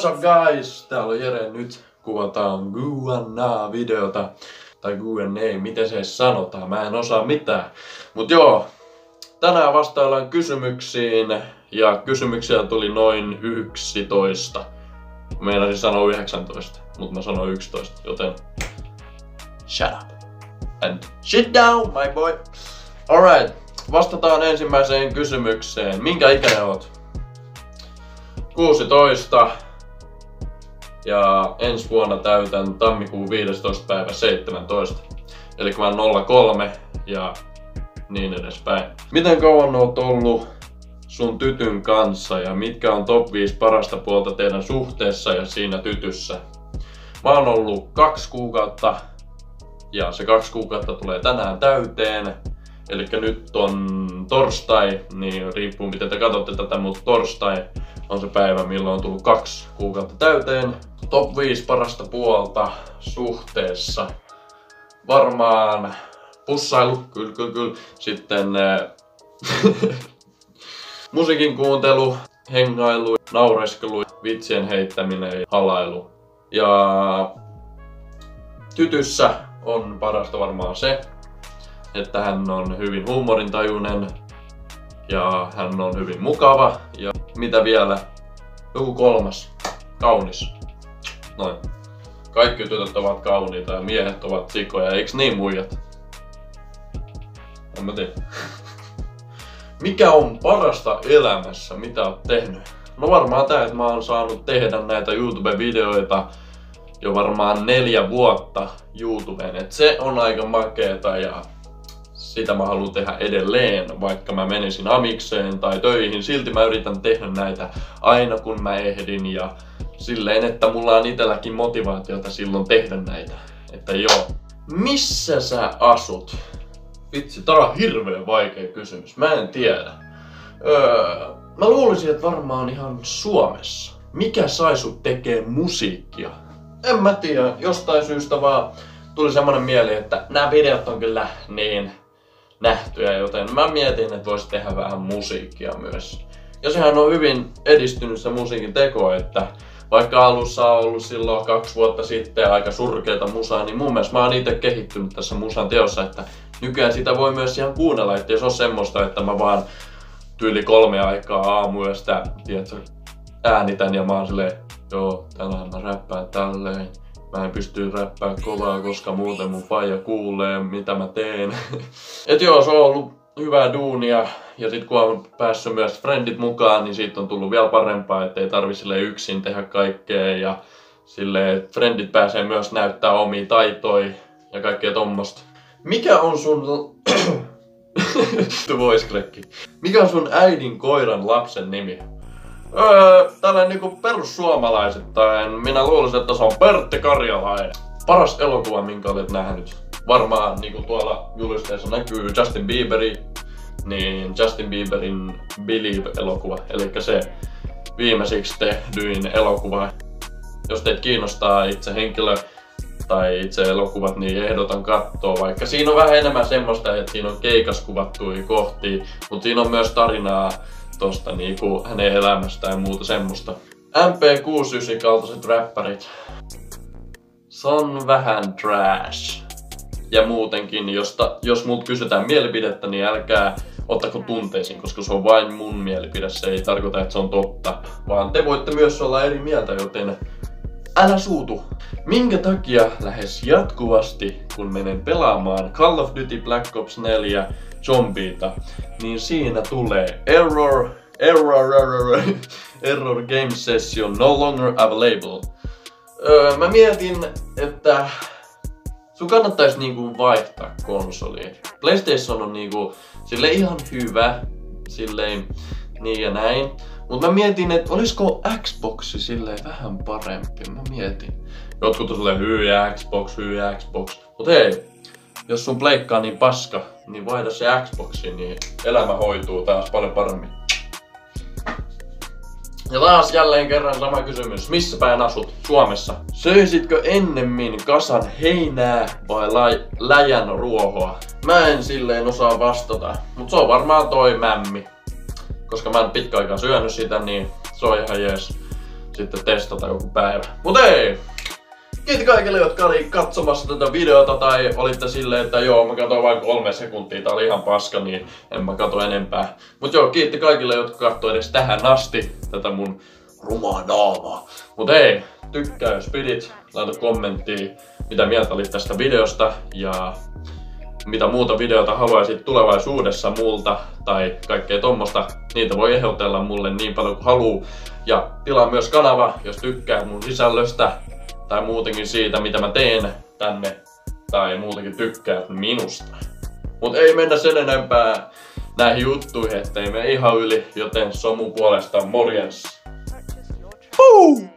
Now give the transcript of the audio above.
What's up guys? Täällä on Jere, nyt kuvataan Q&A-videota. Tai Q&A, miten se edes sanotaan, mä en osaa mitään. Mut joo, tänään vastaillaan kysymyksiin. Ja kysymyksiä tuli noin 11. Meinasin sanoa 19, mutta mä sanoin 11, joten shut up and sit down, my boy. Alright, vastataan ensimmäiseen kysymykseen. Minkä ikäinen oot? 16. Ja ensi vuonna täytän tammikuun 15. päivä 17. Eli mä oon 03 ja niin edespäin. Miten kauan oot ollut sun tytyn kanssa ja mitkä on top 5 parasta puolta teidän suhteessa ja siinä tytyssä? Mä oon ollut 2 kuukautta ja se 2 kuukautta tulee tänään täyteen. Eli nyt on torstai, niin riippuu miten te katsotte tätä, mutta torstai on se päivä milloin on tullut 2 kuukautta täyteen. Top 5 parasta puolta suhteessa. Varmaan pussailu, kyllä. Sitten musiikin kuuntelu, hengailu, naureskelu, vitsien heittäminen, halailu. Ja tytyssä on parasta varmaan se, että hän on hyvin huumorintajuinen ja hän on hyvin mukava. Ja mitä vielä? Joku 3. Kaunis. Noin. Kaikki tytöt ovat kauniita ja miehet ovat sikoja, eiks niin muijat? En mä tiedä. Mikä on parasta elämässä, mitä oot tehnyt? No varmaan tää, että mä oon saanut tehdä näitä YouTube-videoita jo varmaan 4 vuotta YouTubeen. Et se on aika makeeta ja sitä mä haluan tehdä edelleen, vaikka mä menisin amikseen tai töihin. Silti mä yritän tehdä näitä aina kun mä ehdin ja silleen, että mulla on itselläkin motivaatiota silloin tehdä näitä. Että joo. Missä sä asut? Vitsi, tää on hirveän vaikea kysymys. Mä en tiedä. Mä luulisin, että varmaan ihan Suomessa. Mikä sai sut tekee musiikkia? En mä tiedä. Jostain syystä vaan tuli semmonen mieli, että nämä videot on kyllä niin nähtyjä, joten mä mietin, että vois tehdä vähän musiikkia myös. Ja sehän on hyvin edistynyt se musiikin teko, että vaikka alussa on ollut silloin 2 vuotta sitten aika surkeita musaa, niin mun mielestä mä oon itse kehittynyt tässä musan teossa, että nykyään sitä voi myös ihan kuunnella, ettei se ole semmoista, että mä vaan tyyli 3 aikaa aamuyöstä, tiedätkö, äänitän ja mä oon silleen, joo, tänään mä räppään tälleen. Mä en pysty räppää kovaa, koska muuten mun faija kuulee, mitä mä teen. Et joo, se on ollut hyvää duunia. Ja sit kun on päässyt myös friendit mukaan, niin siitä on tullut vielä parempaa, ettei tarvi silleen yksin tehdä kaikkea. Ja silleen, että friendit pääsee myös näyttää omia taitoja ja kaikkea tommosta. Mikä on sun... voice crack. Mikä on sun äidin koiran lapsen nimi? Tällainen niinku perussuomalaisittain. Minä luulisin, että se on Pertti Karjalainen. Paras elokuva, minkä olet nähnyt. Varmaan niinku tuolla julisteessa näkyy Justin Bieberi. Niin Justin Bieberin Believe-elokuva. Elikkä se viimeisiksi tehdyin elokuva. Jos teitä kiinnostaa itse henkilö tai itse elokuvat, niin ehdotan katsoa. Vaikka siinä on vähän enemmän semmoista, että siinä on keikaskuvattuja kohtia. Mutta siinä on myös tarinaa tosta niinku hänen elämästään ja muuta semmoista. MP69 kaltaiset räppärit. Se on vähän trash. Ja muutenkin, jos multa kysytään mielipidettä, niin älkää ottako tunteisiin, koska se on vain mun mielipide. Se ei tarkoita, että se on totta. Vaan te voitte myös olla eri mieltä, joten älä suutu. Minkä takia lähes jatkuvasti, kun menen pelaamaan Call of Duty Black Ops 4 zombiita, niin siinä tulee error game session no longer available. Mä mietin, että sun kannattaisi niinku vaihtaa konsoliin. PlayStation on niinku sille ihan hyvä, silleen niin ja näin. Mut mä mietin, että olisiko Xboxi silleen vähän parempi. Mä mietin. Jotkut on silleen hyyjä Xbox. Mut hei, jos sun pleikkaa niin paska, niin vaihda se Xboxi, niin elämä hoituu taas paljon paremmin. Ja taas jälleen kerran sama kysymys. Missä päin asut? Suomessa. Söisitkö ennemmin kasan heinää vai läjän ruohoa? Mä en silleen osaa vastata, mut se on varmaan toi mämmi. Koska mä en pitkä aikaa syönyt sitä, niin se on ihan jees. sitten testata joku päivä. Mut ei! Kiitos kaikille, jotka oli katsomassa tätä videota tai olitte silleen, että joo, mä katsoin vain 3 sekuntia, tää oli ihan paska, niin en mä katso enempää. Mut joo, kiitti kaikille, jotka katsoi edes tähän asti tätä mun rumaa naamaa. Mut ei, tykkää jos pidit, laita kommenttia, mitä mieltä olit tästä videosta ja mitä muuta videota haluaisit tulevaisuudessa multa tai kaikkea tommosta. Niitä voi ehdotella mulle niin paljon kuin haluu. Ja tilaa myös kanava, jos tykkää mun sisällöstä tai muutenkin siitä, mitä mä teen tänne, tai muutenkin tykkää minusta. Mut ei mennä sen enempää näihin juttuihin, ettei me ihan yli, joten Somu puolestaan morjens!